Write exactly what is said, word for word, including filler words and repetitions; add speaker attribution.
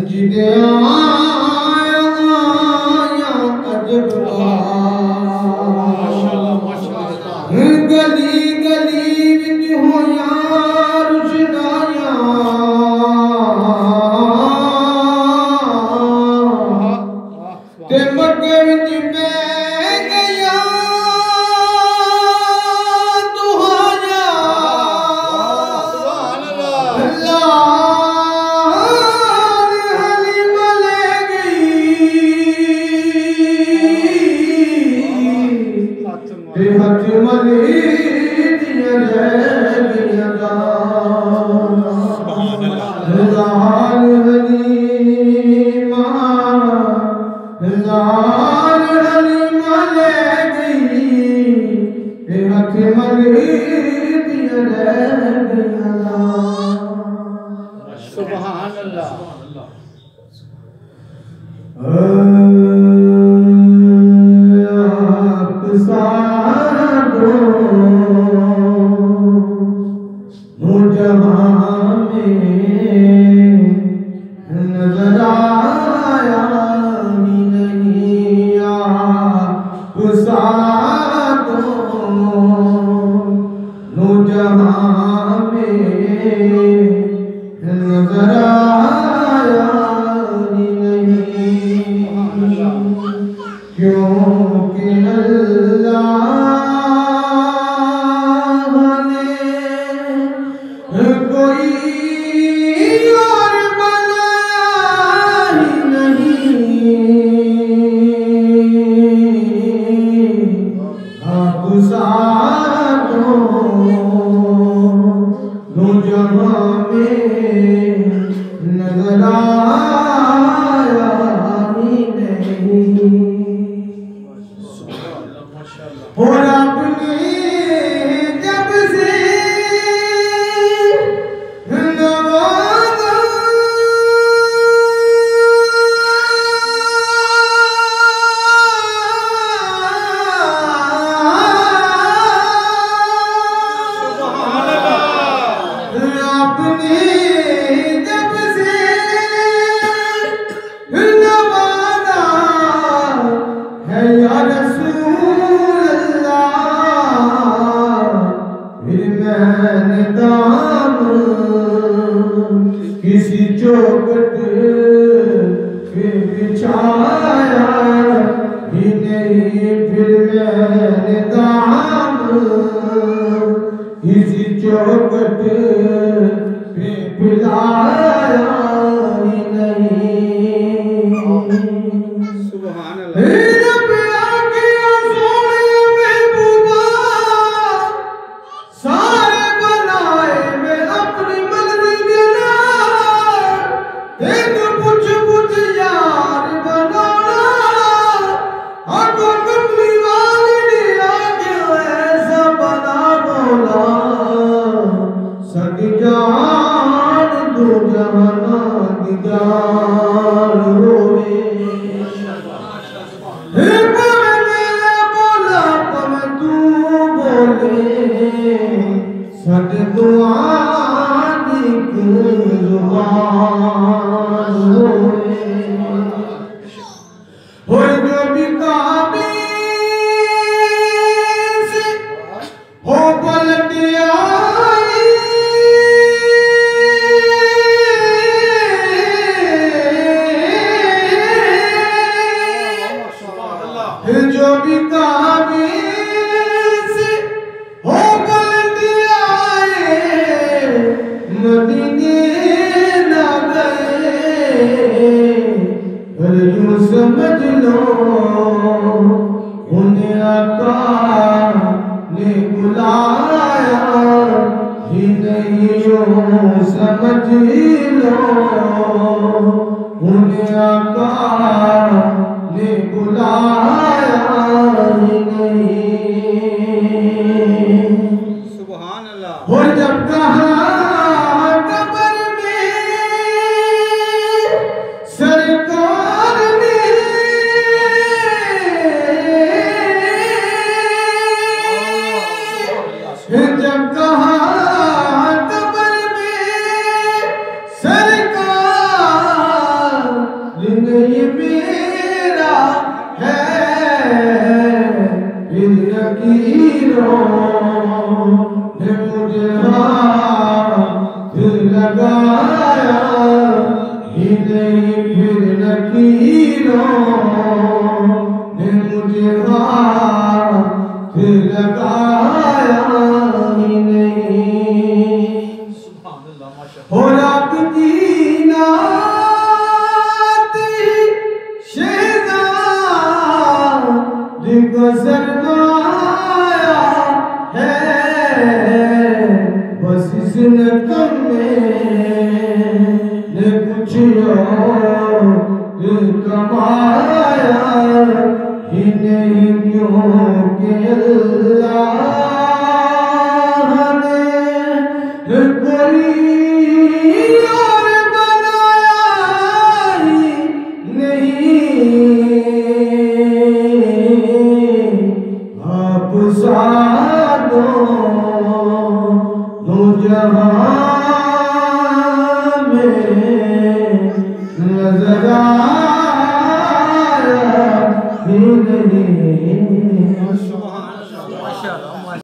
Speaker 1: जिदे आया आया अजब गली गली विच होया रुशनाया ते मक्के विच पै गया दुहाया सुभान अल्लाह हलीमा ले गई ते हथ मली दिया रह गया सुभान अल्लाह हलीमा लाल हलीमा ले गई ते हथ मली दिया रह गया सुभान अल्लाह आप साधो मुझहाँ में नजर आया ही नहीं आप साधो मुझहाँ में नजर आया ही नहीं क्योंकि अल्लाह ने कोई और बनाया ही नहीं आप साधो मुझहाँ में नजर आया ही नहीं और आपने जब से नवाजा आपने जब से नवाजा है या रसूल अल्लाह फिर मैंने दामन किसी चौखट पे बिछाया ही नहीं फिर मैंने दामन किसी चौखट पे पिलाया ही नहीं सुभान अल्लाह सारे बनाए मैं अपनी मर्जी देना एक कुछ कुछ यार बनाना आगो कमली वाली ने आगे ऐसा बना बोला सदी जान दो जहाना की जान रोवे सद दुआ दी जुबान हो जो भी काबे से हो पलट आई जो भी काबे से हो पलट आए मदीने ना गए पर यूं समझ लो उन्हें आका ने बुलाया ही नहीं यूं समझ लो उन्हें आका ने बुलाया ही नहीं सुभान अल्लाह और जब कहा कब्र में सरकार ने जब कहा कब्र में सरकार फिर लकीरों ने मुझे हाथ लगाया ही नहीं, फिर लकीरों ने मुझे हाथ लगाया ही नहीं। और आपकी नात शहज़ादी को सरमाया है, बस इस नकम ने कुछ और कमाया ही नहीं, क्योंकि अल्लाह ने कोई और बनाया ही नहीं। आप सादों जहां में नजर